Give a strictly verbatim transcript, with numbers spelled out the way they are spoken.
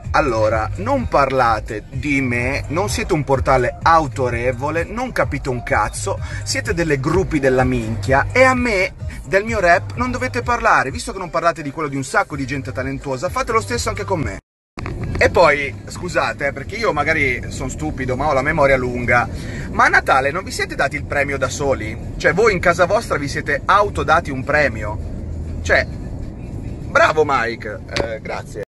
Allora, non parlate di me, non siete un portale autorevole, non capite un cazzo, siete delle gruppi della minchia e a me, del mio rap, non dovete parlare, visto che non parlate di quello di un sacco di gente talentuosa, fate lo stesso anche con me. E poi, scusate, perché io magari sono stupido, ma ho la memoria lunga, ma a Natale non vi siete dati il premio da soli? Cioè, voi in casa vostra vi siete autodati un premio? Cioè, bravo Mike, eh, grazie.